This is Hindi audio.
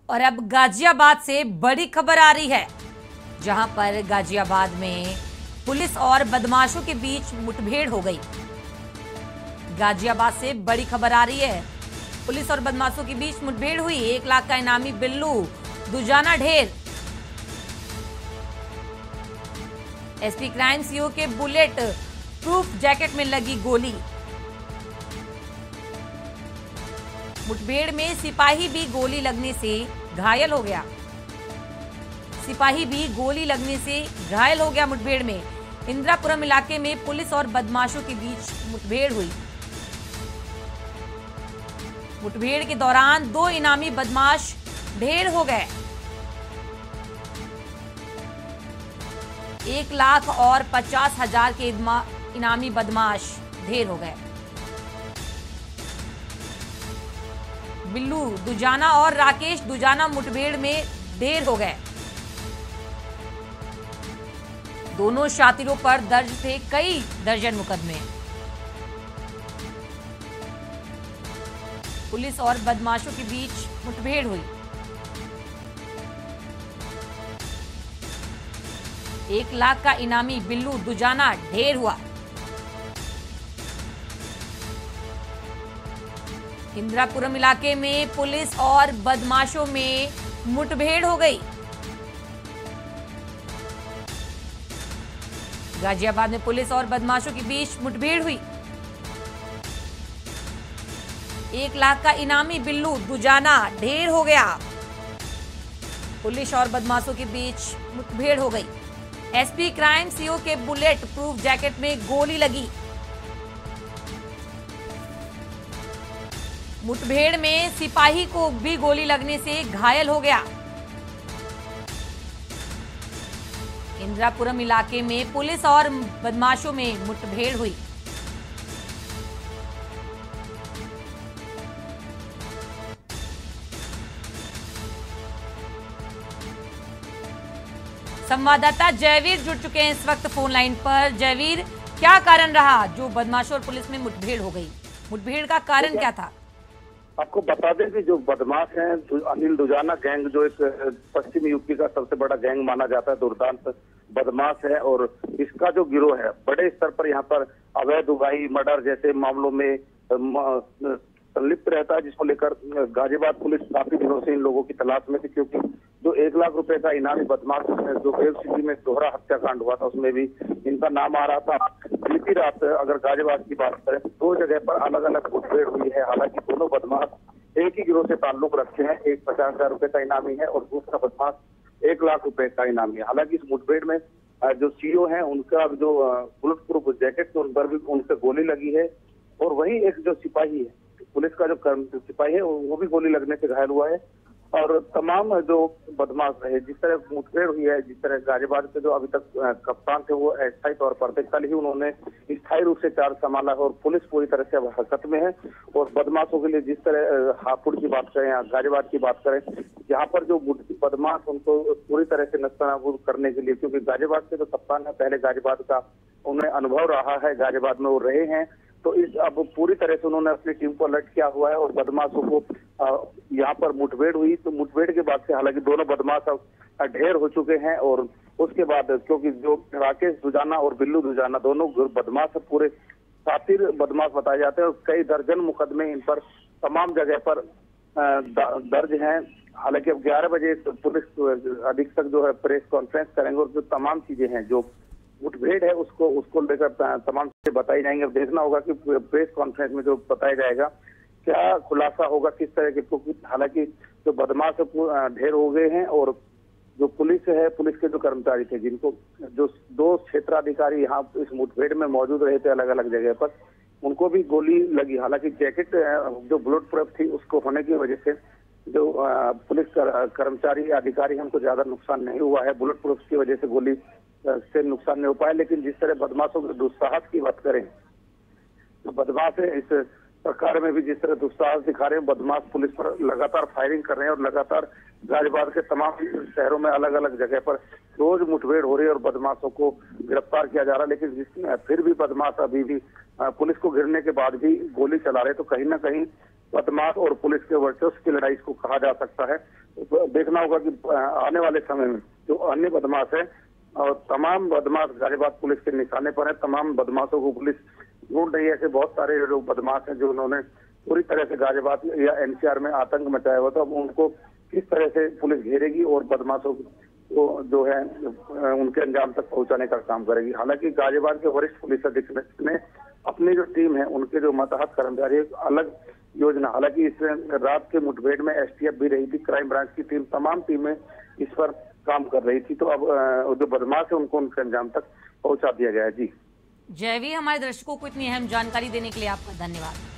और अब गाजियाबाद से बड़ी खबर आ रही है, जहां पर गाजियाबाद में पुलिस और बदमाशों के बीच मुठभेड़ हो गई। गाजियाबाद से बड़ी खबर आ रही है, पुलिस और बदमाशों के बीच मुठभेड़ हुई। 1 लाख का इनामी बिल्लू दुजाना ढेर। एसपी क्राइम सीओ के बुलेट प्रूफ जैकेट में लगी गोली। मुठभेड़ में सिपाही भी गोली लगने से घायल हो गया। मुठभेड़ में इंदिरापुरम इलाके में पुलिस और बदमाशों के बीच मुठभेड़ हुई। मुठभेड़ के दौरान 2 इनामी बदमाश ढेर हो गए। 1,50,000 के इनामी बदमाश ढेर हो गए। बिल्लू दुजाना और राकेश दुजाना मुठभेड़ में ढेर हो गए। दोनों शातिरों पर दर्ज थे कई दर्जन मुकदमे। पुलिस और बदमाशों के बीच मुठभेड़ हुई। 1 लाख का इनामी बिल्लू दुजाना ढेर हुआ। इंदिरापुरम इलाके में पुलिस और बदमाशों में मुठभेड़ हो गई। गाजियाबाद में पुलिस और बदमाशों के बीच मुठभेड़ हुई। 1 लाख का इनामी बिल्लू दुजाना ढेर हो गया। पुलिस और बदमाशों के बीच मुठभेड़ हो गई। एसपी क्राइम सीओ के बुलेट प्रूफ जैकेट में गोली लगी। मुठभेड़ में सिपाही को भी गोली लगने से घायल हो गया। इंदिरापुरम इलाके में पुलिस और बदमाशों में मुठभेड़ हुई। संवाददाता जयवीर जुड़ चुके हैं इस वक्त फोन लाइन पर। जयवीर, क्या कारण रहा जो बदमाशों और पुलिस में मुठभेड़ हो गई? मुठभेड़ का कारण क्या था? आपको बता दें कि जो बदमाश हैं, अनिल दुजाना गैंग, जो एक पश्चिमी यूपी का सबसे बड़ा गैंग माना जाता है, दुर्दांत बदमाश है। और इसका जो गिरोह है बड़े स्तर पर यहाँ पर अवैध उगाही, मर्डर जैसे मामलों में संलिप्त रहता है, जिसको लेकर गाजियाबाद पुलिस काफी दिनों से इन लोगों की तलाश में थी। क्योंकि जो 1 लाख रुपए का इनामी बदमाश जो वेब सिटी में दोहरा हत्याकांड हुआ था, उसमें भी इनका नाम आ रहा था। बीती रात अगर गाजियाबाद की बात करें तो 2 जगह पर अलग अलग मुठभेड़ हुई है। हालांकि दोनों बदमाश एक ही गिरोह से ताल्लुक रखते हैं। एक 50,000 रुपए का इनामी है और दूसरा बदमाश 1 लाख रुपए का इनामी है। हालांकि इस मुठभेड़ में जो सीओ है उनका जो बुलेट प्रूफ जैकेट, उन पर भी उनसे गोली लगी है। और वही एक जो सिपाही है, पुलिस का जो सिपाही है, वो भी गोली लगने से घायल हुआ है। और तमाम जो बदमाश रहे, जिस तरह मुठभेड़ हुई है, जिस तरह गाजियाबाद के जो अभी तक कप्तान थे वो अस्थायी तौर पर थे, कल ही उन्होंने स्थायी रूप से चार्ज संभाला है। और पुलिस पूरी तरह से हरकत में है। और बदमाशों के लिए जिस तरह हापुड़ की बात करें या गाजियाबाद की बात करें, यहाँ पर जो बदमाश उनको पूरी तरह से नस्तानाबूद करने के लिए, क्योंकि गाजियाबाद के जो कप्तान है, पहले गाजियाबाद का उन्हें अनुभव रहा है, गाजियाबाद में वो रहे हैं, तो इस अब पूरी तरह से उन्होंने अपनी टीम को अलर्ट किया हुआ है। और बदमाशों को यहाँ पर मुठभेड़ हुई, तो मुठभेड़ के बाद से हालांकि दोनों बदमाश अब ढेर हो चुके हैं। और उसके बाद क्योंकि जो राकेश दुजाना और बिल्लू दुजाना दोनों पूरे शातिर बदमाश बताए जाते हैं और कई दर्जन मुकदमे इन पर तमाम जगह पर दर्ज हैं। हालांकि अब 11 बजे पुलिस अधीक्षक जो है प्रेस कॉन्फ्रेंस करेंगे और जो तमाम चीजें हैं, जो मुठभेड़ है उसको लेकर तमाम चीजें बताई जाएंगी। अब देखना होगा कि प्रेस कॉन्फ्रेंस में जो बताया जाएगा क्या खुलासा होगा, किस तरह के। हालांकि जो बदमाश ढेर हो गए हैं और जो पुलिस है, पुलिस के जो कर्मचारी थे, जिनको जो 2 क्षेत्राधिकारी यहाँ इस मुठभेड़ में मौजूद रहे थे अलग अलग जगह पर, उनको भी गोली लगी। हालांकि जैकेट जो बुलेट प्रूफ थी उसको होने की वजह से जो पुलिस कर्मचारी अधिकारी हैं उनको ज्यादा नुकसान नहीं हुआ है। बुलेट प्रूफ की वजह से गोली से नुकसान नहीं हो पाया। लेकिन जिस तरह बदमाशों के दुस्साहस की बात करें, तो बदमाश इस प्रकार में भी जिस तरह दुस्साहस दिखा रहे हैं, बदमाश पुलिस पर लगातार फायरिंग कर रहे हैं और लगातार गाजियाबाद के तमाम शहरों में अलग अलग जगह पर रोज मुठभेड़ हो रही है और बदमाशों को गिरफ्तार किया जा रहा है। लेकिन फिर भी बदमाश अभी भी पुलिस को घिरने के बाद भी गोली चला रहे, तो कहीं ना कहीं बदमाश और पुलिस के वर्चस्व की लड़ाई इसको कहा जा सकता है। तो देखना होगा कि आने वाले समय में जो अन्य बदमाश है और तमाम बदमाश गाजियाबाद पुलिस के निशाने पर है। तमाम बदमाशों को पुलिस ढूंढ रही है। ऐसे बहुत सारे जो बदमाश हैं जो उन्होंने पूरी तरह से गाजियाबाद या एनसीआर में आतंक मचाया हुआ था, अब उनको किस तरह से पुलिस घेरेगी और बदमाशों को जो है उनके अंजाम तक पहुंचाने का काम करेगी। हालांकि गाजियाबाद के वरिष्ठ पुलिस अधीक्षक ने अपनी जो टीम है उनके जो मतहत कर्मचारी एक अलग योजना, हालांकि इस रात के मुठभेड़ में एसटीएफ भी रही थी, क्राइम ब्रांच की टीम, तमाम टीमें इस पर काम कर रही थी। तो अब जो बदमाश है उनको उनके अंजाम तक पहुंचा दिया गया है। जी जयवीर, हमारे दर्शकों को इतनी अहम जानकारी देने के लिए आपका धन्यवाद।